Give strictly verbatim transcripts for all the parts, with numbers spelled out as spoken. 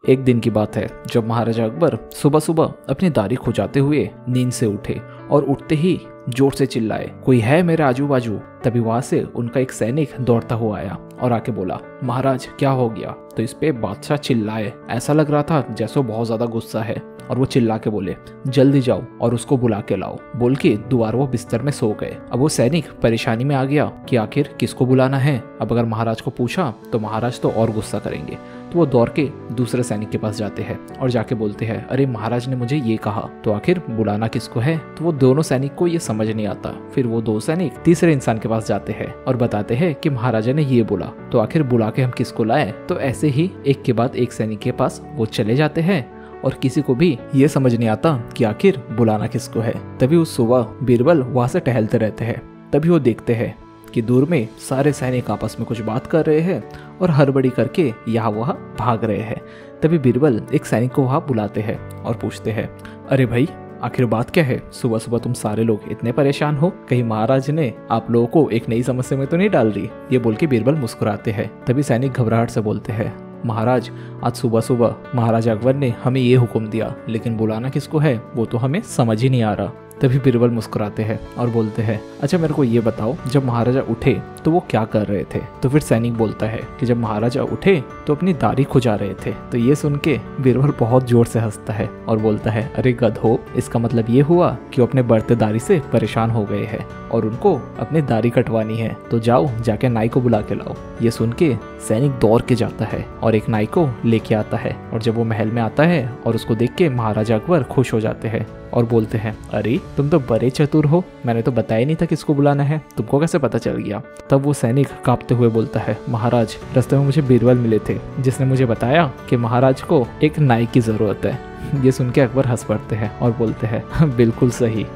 एक दिन की बात है जब महाराजा अकबर सुबह सुबह अपनी दाढ़ी खुजाते हुए नींद से उठे और उठते ही जोर से चिल्लाए, कोई है मेरे आजू बाजू। तभी वहां से उनका एक सैनिक दौड़ता हुआ आया और आके बोला, महाराज क्या हो गया। तो इस पे बादशाह चिल्लाए, ऐसा लग रहा था जैसे वो बहुत ज्यादा गुस्सा है, और वो चिल्ला के बोले, जल्दी जाओ और उसको बुला के लाओ। बोल के दोबारा वो बिस्तर में सो गए। अब वो सैनिक परेशानी में आ गया कि आखिर किसको बुलाना है। अब अगर महाराज को पूछा तो महाराज तो और गुस्सा करेंगे, तो वो दौड़ के दूसरे सैनिक के पास जाते हैं और जाके बोलते हैं, अरे महाराज ने मुझे ये कहा, तो आखिर बुलाना किसको है। तो वो दोनों सैनिक को ये समझ नहीं आता। फिर वो दो सैनिक तीसरे इंसान के पास जाते हैं और बताते हैं कि महाराजा ने ये बोला, तो आखिर बुला के हम किसको लाए। तो ऐसे ही एक के बाद एक सैनिक के पास वो चले जाते हैं और किसी को भी ये समझ नहीं आता कि आखिर बुलाना किसको है। तभी उस सुबह बीरबल वहां से टहलते रहते हैं। तभी वो देखते हैं कि दूर में सारे सैनिक आपस में कुछ बात कर रहे हैं और हड़बड़ी करके यहाँ वहाँ भाग रहे हैं। तभी बीरबल एक सैनिक को वहाँ बुलाते हैं और पूछते हैं, अरे भाई आखिर बात क्या है, सुबह सुबह तुम सारे लोग इतने परेशान हो, कहीं महाराज ने आप लोगों को एक नई समस्या में तो नहीं डाल दी। ये बोल के बीरबल मुस्कुराते हैं। तभी सैनिक घबराहट से बोलते हैं, महाराज आज सुबह सुबह महाराजा अकबर ने हमें ये हुक्म दिया, लेकिन बुलाना किसको है वो तो हमें समझ ही नहीं आ रहा। तभी बीरबल मुस्कुराते हैं और बोलते हैं, अच्छा मेरे को ये बताओ, जब महाराजा उठे तो वो क्या कर रहे थे। तो फिर सैनिक बोलता है कि जब महाराजा उठे तो अपनी दाढ़ी खुजा रहे थे। तो ये सुन के बीरबल बहुत जोर से हंसता है और बोलता है, अरे गधो, इसका मतलब ये हुआ कि वो अपने बढ़ते दाढ़ी से परेशान हो गए हैं और उनको अपनी दाढ़ी कटवानी है, तो जाओ जाके नाई को बुला के लाओ। ये सुन के सैनिक दौड़ के जाता है और एक नाई को लेके आता है। और जब वो महल में आता है और उसको देख के महाराजा अकबर खुश हो जाते हैं और बोलते हैं, अरे तुम तो बड़े चतुर हो, मैंने तो बताया नहीं था किसको बुलाना है, तुमको कैसे पता चल गया। तब वो सैनिक कांपते हुए बोलता है, महाराज रास्ते में मुझे बीरबल मिले थे जिसने मुझे बताया कि महाराज को एक नाई की जरूरत है। ये सुन के अकबर हंस पड़ते हैं और बोलते हैं, बिल्कुल सही।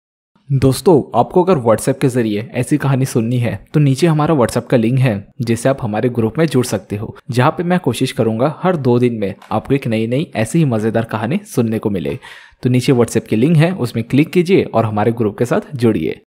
दोस्तों, आपको अगर व्हाट्सएप के जरिए ऐसी कहानी सुननी है तो नीचे हमारा व्हाट्सएप का लिंक है जिससे आप हमारे ग्रुप में जुड़ सकते हो, जहाँ पे मैं कोशिश करूंगा हर दो दिन में आपको एक नई नई ऐसी ही मज़ेदार कहानी सुनने को मिले। तो नीचे व्हाट्सएप की लिंक है, उसमें क्लिक कीजिए और हमारे ग्रुप के साथ जुड़िए।